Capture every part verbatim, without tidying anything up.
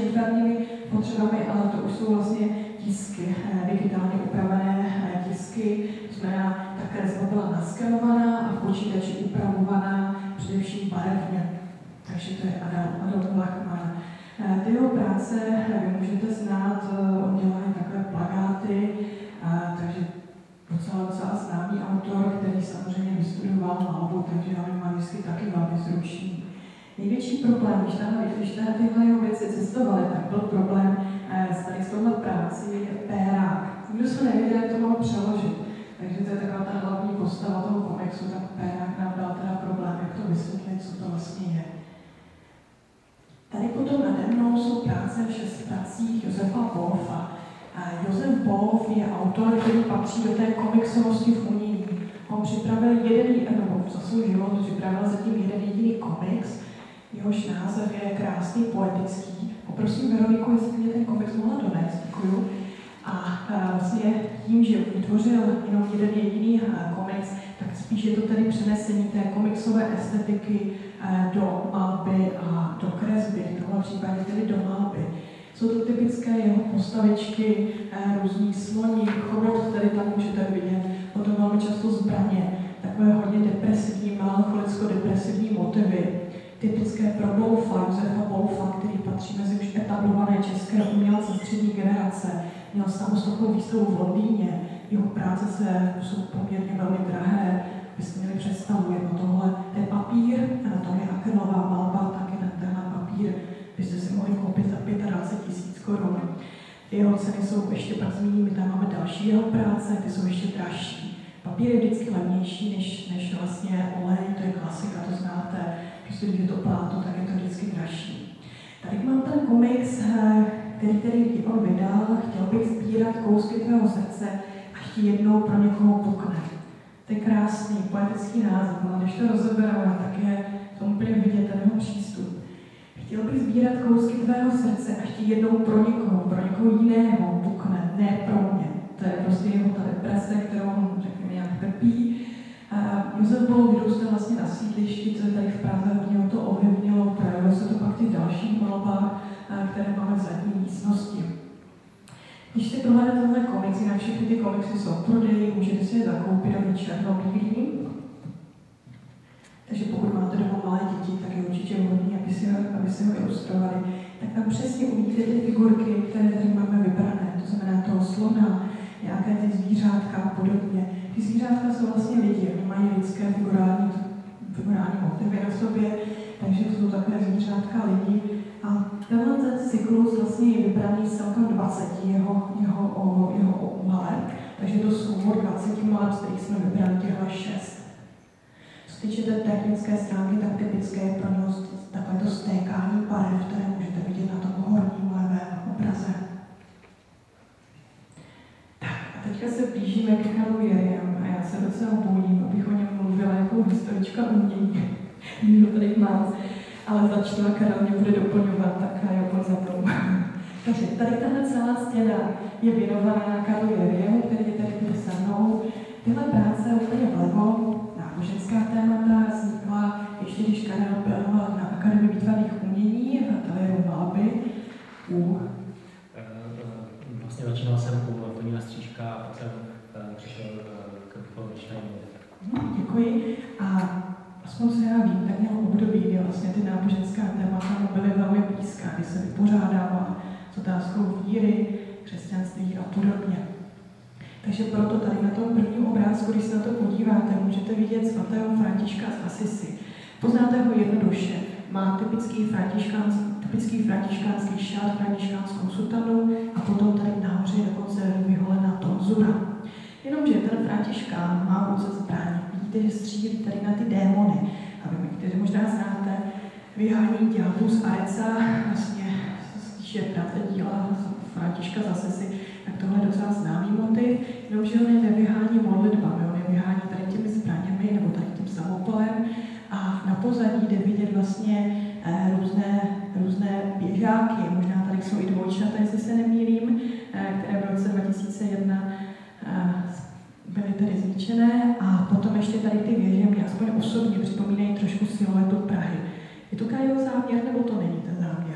výtvarnými potřebami, ale to už jsou vlastně tisky, digitálně upravené tisky, to znamená, ta kresba byla naskenovaná a v počítači upravovaná především barevně. Takže to je Adolf Lachmann. Ty jeho práce vy můžete znát, on dělá takové plakáty, takže docela, docela známý autor, který samozřejmě vystudoval malbu, takže já mám vždycky taky velmi zručný. Největší problém, když tahle, když tahle tyhle jeho věci cestovaly, tak byl problém s tady s touhle práci pérák. Nikdo se nevěděl, jak to mohl přeložit. Takže to je taková ta hlavní postava toho komiksu, tak pérák nám dal teda problém, jak to vysvětlit, co to vlastně je. Tady potom nade mnou jsou práce v šest pracích Josefa Wolfa. Josef Wolf je autor, který patří do té komiksovosti v umění. On připravil jeden, nebo za svůj život připravil zatím jeden jediný komiks, jehož název je krásný, poetický. Poprosím Veroniku, jestli mě ten komiks mohla donést, děkuju. A vlastně tím, že vytvořil jenom jeden jediný komiks, tak spíš je to tedy přenesení té komiksové estetiky do malby a do kresby, v tomhle případě tedy do malby. Jsou to typické jeho postavičky, různí sloní, chobot, který tam můžete vidět, potom velmi často zbraně, takové hodně depresivní, melancholicko-depresivní motivy, typické pro Wolfa, Josefa Wolfa, který patří mezi už etablované české umělce střední generace. Měl samostatnou výstavu v Londýně, jeho práce se, jsou poměrně velmi drahé, byste měli představu, jedno tohle, ten papír, a na tom je akrylová malba, taky na tenhle papír byste si mohli koupit za dvacet pět tisíc korun. Jeho ceny jsou ještě pak zmíním, my tam máme další jeho práce, ty jsou ještě dražší. Papír je vždycky levnější než, než vlastně olej, to je klasika, to znáte, když je to pláto, tak je to vždycky dražší. Tady mám ten komiks, který, který on vydal, chtěl bych sbírat kousky tvého srdce, až ti jednou pro někoho pukne. To je krásný, poetický název, ale když to rozebereme, tak je to úplně vidět ten jeho přístup. Chtěl bych sbírat kousky tvého srdce, až ti jednou pro někoho, pro někoho jiného pukne, ne pro mě. To je prostě jeho ta deprese, kterou on, řekněme, nějak trpí. Uh, Josef Wolf vyrůstal vlastně na sídlišti, co je tady v Praze, hodně ho to ovlivnilo, projevilo se to pak v těch dalších malbách, uh, které máme v zadní místnosti. Když si prohlédáte tenhle komiks, jinak všechny ty komiksy jsou v prodeji, můžete si je zakoupit a být černobílý. Takže pokud máte doma malé děti, tak je určitě vhodný, aby si, aby si ho ilustrovali. Tak tam přesně uvidíte ty figurky, které tady máme vybrané, to znamená toho slona, nějaké ty zvířátka a podobně. Ty zvířátka jsou vlastně lidi, oni mají lidské figurální, figurální motivy na sobě, takže to jsou takové zvířátka lidi. A tenhle ten cyklus vlastně je vybraný z celkem dvaceti jeho, jeho, jeho, jeho maleb, takže to soubor dvaceti maleb, z kterých jsme vybrali těchto šest. Co se týče té technické stránky, tak typické je pro něho takové to stékání barev, které můžete vidět na tom horním levém obraze. Tak a teďka se blížíme k Karlu Jerrymu a já se docela bojím, abych o něm mluvila jako historička umění. Nikdo tady má, ale začnu a Karel mě bude doplňovat, tak já pojď za to. Takže tady tahle celá stěna je věnovaná Karlu Jerrymu, který je tady před se mnou. Tyhle práce úplně vlevo, náboženská témata, vznikla ještě když Karel byl na Akademii výtvarných umění v ateliéru malby u... Vlastně začínal jsem u Tonína Stříčka a pak jsem přišel k Polničnému. Děkuji. A aspoň se já vím, tak měl období, kdy vlastně ty náboženská témata byly velmi blízká, kdy se vypořádával s otázkou víry, křesťanství a podobně. Takže proto tady na tom prvním obrázku, když se na to podíváte, můžete vidět svatého Františka z Assisi. Poznáte ho jednoduše. Má typický františkánský, typický františkánský šát, františkánskou sutanu a potom tady nahoře je dokonce vyholená tonzura. Jenomže ten Františkán má v ruce zbraň. Vidíte, že střílí tady na ty démony. A vy, kteří možná znáte, vyhání ďáblu z Areza, vlastně spíše práce díla Františka z Assisi, tak tohle je docela známý motiv, jenomže on je nevyhání modlitbami, on je vyhání tady těmi zbraněmi nebo tady tím samopalem a na pozadí jde vidět vlastně eh, různé, různé běžáky, možná tady jsou i dvojčata, jestli se nemýlím, eh, které v roce dva tisíce jedna eh, byly tady zničené a potom ještě tady ty věže mě aspoň osobně připomínají trošku siluetu Prahy. Je to Karelův záměr, nebo to není ten záměr?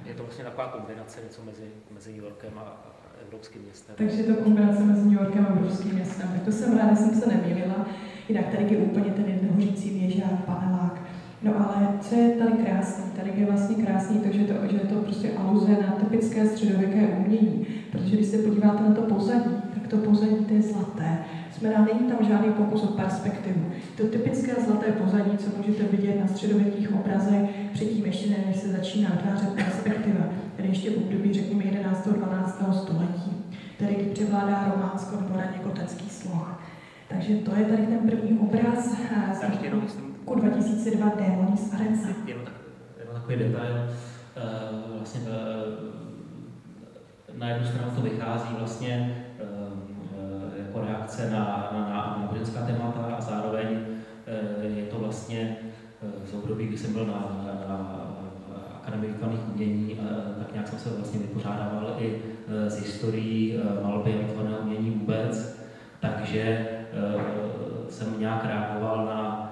Je to vlastně taková kombinace něco mezi, mezi New Yorkem a, a evropským městem. Takže je to kombinace mezi New Yorkem a evropským městem. Tak to jsem ráda, jsem se nemýlila. Jinak tady je úplně ten jednohořící věžák, panelák. No ale co je tady krásný? Tady je vlastně krásný to, že, to, že je to prostě aluze na typické středověké umění. Protože když se podíváte na to pozadí, tak to pozadí to je zlaté. Znamená, není tam žádný pokus o perspektivu. To typické zlaté pozadí, co můžete vidět na středověkých obrazech, předtím ještě než se začíná vytvářet perspektiva, tedy ještě v období, řekněme, jedenáctého a dvanáctého století, tedy kdy převládá románsko nebo raně gotický sloh. Takže to je tady ten první obraz z roku dva tisíce dva Démoni z Arence. Jenom, tak, jenom takový detail. Vlastně na jednu stranu to vychází vlastně jako reakce na, na, na náboženská témata a zároveň je to vlastně z období, kdy jsem byl na, na, na Akademii výtvarných umění, tak nějak jsem se vlastně vypořádával i z historií malby a výtvarného umění vůbec, takže jsem nějak reagoval na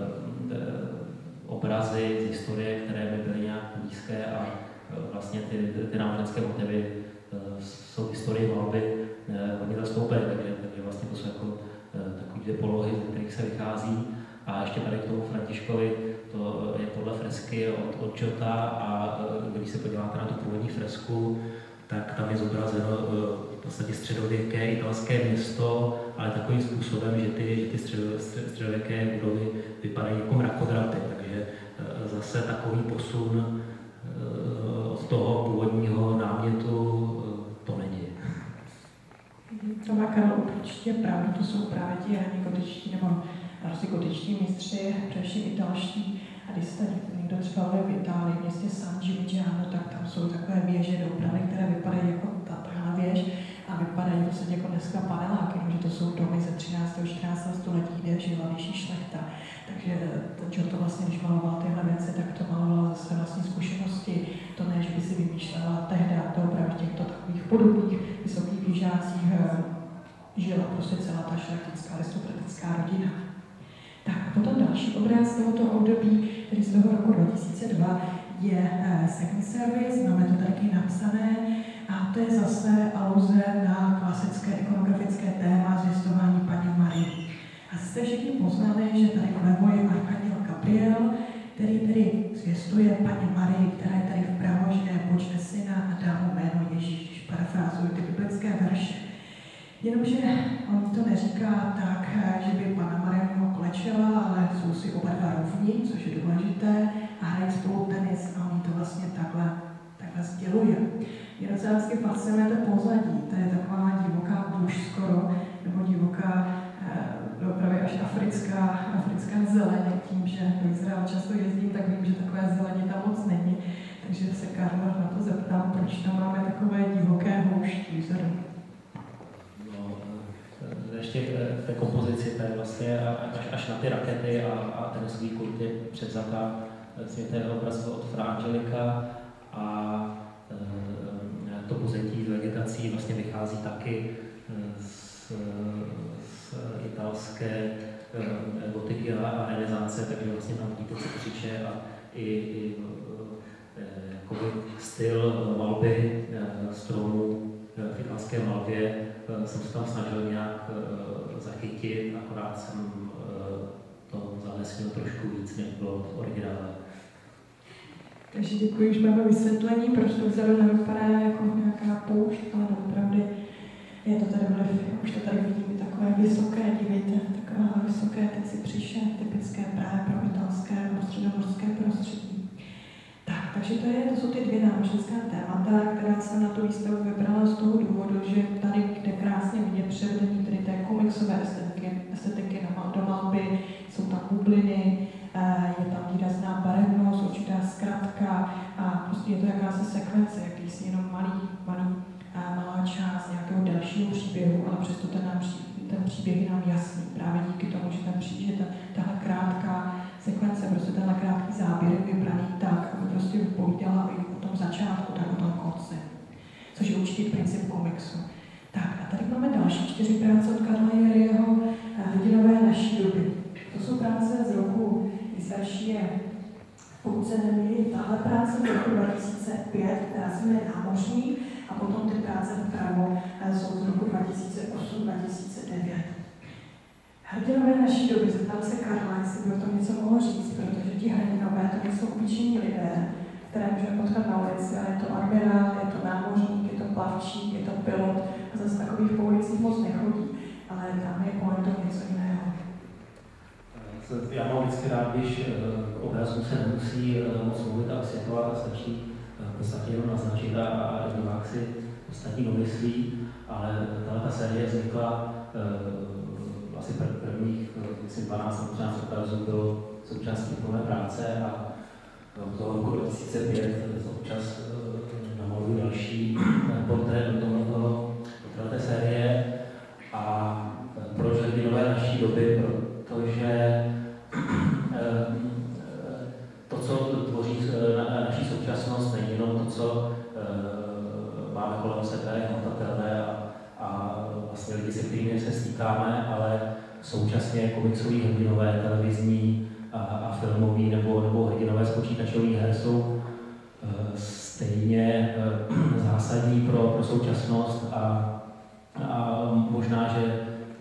obrazy z historie, které by byly nějak blízké a vlastně ty, ty náboženské motivy jsou v historii malby hodně zastoupeny, takže, takže vlastně to jsou jako takové dvě polohy, ze kterých se vychází. A ještě tady k tomu Františkovi, to je podle fresky od, od Giota a když se podíváte na tu původní fresku, tak tam je zobrazeno v podstatě středověké italské město, ale takovým způsobem, že ty, že ty středověké budovy vypadají jako mrakodrapy, takže zase takový posun od toho původního námětu to není. To má Karel určitě pravdu, to jsou právě ti raní gotičtí nebo prostě gotičtí mistři, především italští. A když se někdo třeba v Itálii, v městě San Gimignano, tak tam jsou takové věže do obrany, které vypadají jako tato věž a vypadají vlastně jako dneska paneláky, že to jsou domy ze třináctého a čtrnáctého století, kde žila vyšší šlechta. Takže ten to vlastně, když maloval tyhle věci, tak to malovala ze své vlastní zkušenosti. To ne, že by si vymýšlela tehdy, to opravdu v těchto takových podobných vysokých výžácích žila prostě celá ta šlechtická aristokratická rodina. Tak a potom další obraz tohoto období, který z toho roku dva tisíce dva, je uh, Second Service, máme to taky napsané, a to je zase aluze na klasické ikonografické téma zvěstování Panny Marie. A jste všichni poznali, že tady vlevo je archanděl Gabriel, který tedy zvěstuje Panně Marii, která je tady vpravo, že počne syna a dá mu jméno Ježíš, když parafrázují ty biblické verše. Jenomže on to neříká tak, že by Panna Marie ho klečela, ale jsou si oba dva rovní, což je důležité, a hrají spolu tenis a on to vlastně takhle, takhle sděluje. Je docela vždycky fascinuje to pozadí, to je taková divoká bůž skoro, nebo divoká, eh, opravdu až africká, africká zeleně, tím, že do Izraela často jezdím, tak vím, že takové zeleně tam moc není. Takže se Karla na to zeptám, proč tam máme takové divoké houští vzadu. Ještě v té kompozici, to je vlastně až, až na ty rakety a, a ten svý kult je převzatá světé obraz od Fra Angelika a e, to pozetí s vegetací vlastně vychází taky z, z italské e, gotiky a renesance, takže vlastně tam vidíte cykřiče a i, i e, styl malby e, stromů v italské malbě jsem se tam snažil nějak uh, zachytit, akorát jsem uh, to zalesnil trošku víc, než bylo v originále. Takže děkuji, už máme vysvětlení, proč to vzadu nevypadá jako nějaká poušť, ale opravdu je to tady, už to tady vidíme, takové vysoké, dívejte, takové vysoké, teď si přišel, typické právě pro italské nebo středomorské prostředí. Tak, takže to, je, to jsou ty dvě náboženská témata, která jsem na tu výstavu vybrala z toho důvodu, že tady jde krásně vidět převedení tedy té komiksové estetiky, estetiky do malby, jsou tam bubliny, je tam výrazná barevnost, určitá zkratka a prostě je to jakási sekvence, jakýsi jenom malý, malý, malá část nějakého dalšího příběhu, ale přesto ten, nám, ten příběh je nám jasný, právě díky tomu, že ten příběh, ta, tahle krátká sekvence, prostě tenhle krátký záběr je vybraný tak, aby prostě vypovídala i o tom začátku, tak o tom konci. Což je určitý princip komiksu. Tak a tady máme další čtyři práce od Karla Jeriho, Hrdinové naší doby. To jsou práce z roku, kdy starší je, pokud se nemýlím, tahle tahle práce z roku dva tisíce pět, která se jmenuje Námořník, a potom ty práce vpravo jsou z roku dva tisíce osm dva tisíce devět. Hrdinové naší doby, zeptal se Karla, jestli by o tom něco mohl říct, protože ti hrdinové to nejsou obyčejní lidé, které můžeme potkat na ulici, ale je to admirál, je to námořník, je to plavčík, je to pilot a zase takových po ulicích moc nechodí, ale tam je kolem toho něco jiného. Já mám vždycky rád, když k obrazu se nemusí moc mluvit a vysvětlovat a stačí v podstatě jenom naznačit a, a divák si ostatní domyslí, ale tato série vznikla uh, asi pr- prvních dvanáct nebo třináct obrazů bylo součástí plné práce a v toho roku dva tisíce pět občas uh, namaluju další portrét do tohoto, do té série. A proč hrdinové naší doby? Protože to, co tvoří naší současnost, není jenom to, co máme kolem sebe, hmatatelné a, a vlastně lidi, se kterými se stýkáme, ale současně komiksový hrdinové, televizní a, a filmový nebo, nebo hrdinové z počítačových her jsou stejně zásadní pro, pro současnost a, a možná, že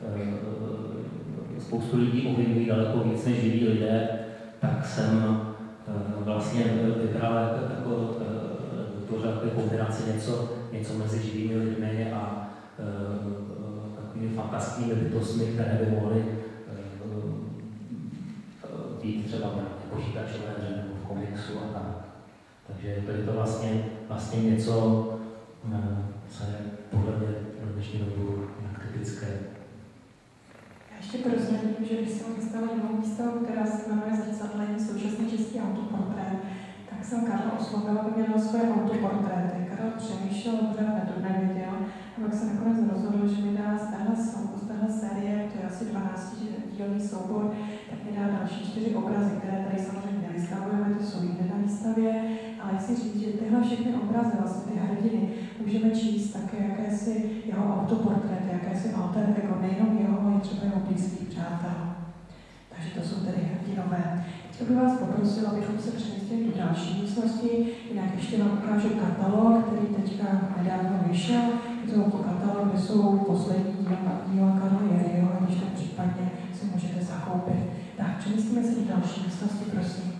spoustu lidí ovlivňují daleko víc než živí lidé, tak jsem vlastně vybral takovou kombinaci něco, něco mezi živými lidmi a takovými fantastickými bytostmi, které by mohly být třeba v počítačové hře nebo v komiksu a tak. Takže to je to vlastně, vlastně něco, co je podle mě v dnešní dobu nějak typické. Ještě prozradím, že když jsem dostala novou výstavu, která se jmenuje Zrcadlení současný český autoportrét, tak jsem Karla oslovila, aby měla svoje autoportréty. Karel přemýšlel, pořád nevěděl, a pak se nakonec rozhodl, že mi dá z téhle, z téhle série, to je asi dvanáctidílný soubor, tak mi dá další čtyři obrazy, které tady samozřejmě nevystavujeme, to jsou jinde na výstavě, ale chci říct, že tyhle všechny obrazy, vlastně ty hrdiny, můžeme číst také jakési jeho autoportréty, jakési alter ego, nejenom jeho, ale třeba jeho blízkých přátel. Takže to jsou tedy hrdinové. Chtěl bych vás poprosil, abychom se přemístili do další místnosti, jinak ještě vám ukážu katalog, který teďka nedávno vyšel. Je to katalog, kde jsou poslední díla Karla Jiřího, a když tak případně si můžete zakoupit. Tak přemístíme se do další místnosti, prosím.